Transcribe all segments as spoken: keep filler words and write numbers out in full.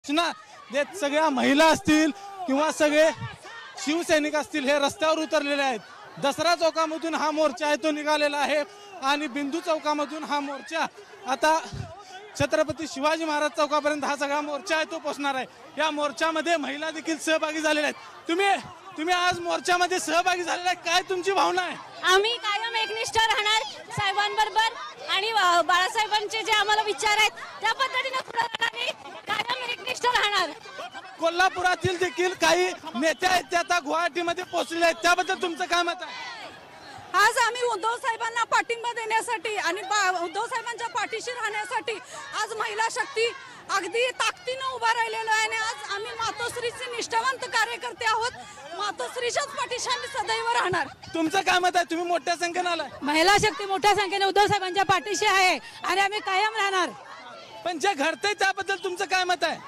सूचना देत सगळ्या महिला असतील किंवा सगळे शिवसैनिक असतील हे रस्त्यावर उतरलेले आहेत। दसरा चौकामधून हा मोर्चा आहे तो निघालेला आहे आणि बिंदू चौकामधून हा मोर्चा आता छत्रपती शिवाजी महाराज चौकापर्यंत हा सगळा मोर्चा आहे तो पोहोचणार आहे। या मोर्चामध्ये महिला देखील सहभागी झालेल्या आहेत। तुम्ही तुम्ही आज मोर्चामध्ये सहभागी झालेला आहे, काय तुमची भावना आहे? आम्ही कायम एकनिष्ठ राहणार साहेबांबरोबर आणि बाळासाहेबांचे जे आम्हाला विचार आहेत त्या पद्धतीने पुढे जाणार, कायम एकनिष्ठ राहणार। कोल्हापुरातील देखील काही नेते आहेत ते आता गुवाहाटीमध्ये पोहोचले आहेत, त्याबद्दल तुमचं काय मत आहे? आज आम्ही उद्धव साहेबांना पाठिंबा देण्यासाठी आणि उद्धव साहेबांच्या पाठीशी राहण्यासाठी आज महिला शक्ती अगदी ताकदीने उभा राहिलेलो आहे आणि आज आम्ही मातोश्रीचे निष्ठावंत कार्यकर्ते आहोत। मातोश्रीच्याच पाठीशी आम्ही सदैव राहणार। तुमचं काय मत आहे? तुम्ही मोठ्या संख्येने आलाय। महिला शक्ती मोठ्या संख्येने उद्धव साहेबांच्या पाठीशी आहे आणि आम्ही कायम राहणार। पण जे घडतंय त्याबद्दल तुमचं काय मत आहे?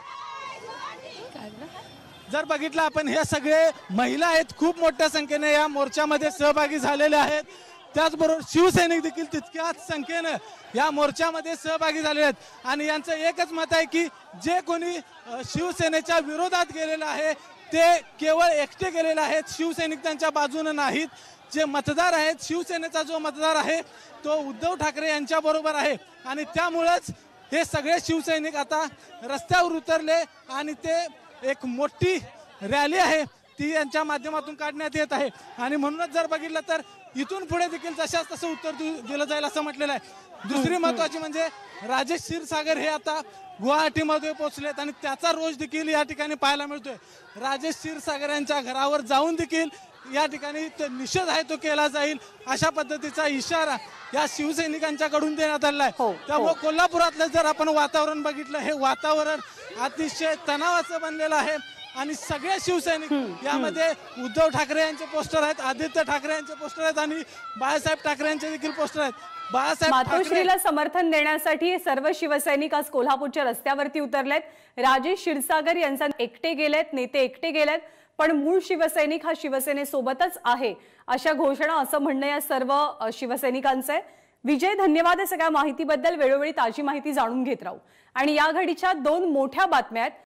जर बघितलं आपण हे सगळे महिला आहेत, खूप मोठ्या संख्येने या मोर्चामध्ये सहभागी झालेले आहेत। त्याचबरोबर शिवसैनिक देखील तितक्याच संख्येने या मोर्चामध्ये सहभागी झालेले आहेत आणि यांचं एकच मत आहे की जे कोणी शिवसेनेच्या विरोधात गेलेलं आहे ते केवळ एकटे गेलेले आहेत, शिवसैनिक त्यांच्या बाजूने नाहीत। जे मतदार आहेत, शिवसेनेचा जो मतदार आहे तो उद्धव ठाकरे यांच्या बरोबर आहे आणि त्यामुळेच हे सगळे शिवसैनिक आता रस्त्यावर उतरले आणि ते एक मोठी रॅली आहे ती यांच्या माध्यमातून काढण्यात येत आहे आणि म्हणूनच जर बघितलं तर इथून पुढे देखील जशाच तसं उत्तर दिलं जाईल असं म्हटलेलं आहे। दुसरी महत्वाची म्हणजे राजेश क्षीरसागर हे आता गुवाहाटीमध्ये पोहोचलेत आणि त्याचा रोष देखील या ठिकाणी पाहायला मिळतोय। राजेश क्षीरसागर यांच्या घरावर जाऊन देखील या ठिकाणी निषेध आहे तो केला जाईल अशा पद्धतीचा इशारा या शिवसैनिकांच्याकडून देण्यात आलेला आहे। त्यामुळे कोल्हापुरातलं जर आपण वातावरण बघितलं हे वातावरण अतिशय तणावाचं बनलेलं आहे आणि सगळे शिवसैनिक यामध्ये उद्धव ठाकरे यांचे पोस्टर आहेत, आदित्य ठाकरे यांचे पोस्टर आहेत आणि बाळासाहेब ठाकरे यांचे देखील पोस्टर आहेत। बाळासाहेब मातोश्रीला समर्थन देण्यासाठी सर्व शिवसैनिक आज कोल्हापूरच्या रस्त्यावरती उतरलेत। राजेश क्षीरसागर यांचा एकटे गेलेत, नेते एकटे गेलेत, पण मूळ शिवसैनिक हा शिवसेनेसोबतच आहे अशा घोषणा असं म्हणणं या सर्व शिवसैनिकांचं आहे। विजय, धन्यवाद या सगळ्या माहितीबद्दल। वेळोवेळी ताजी माहिती जाणून घेत राहू आणि या घडीच्या दोन मोठ्या बातम्या आहेत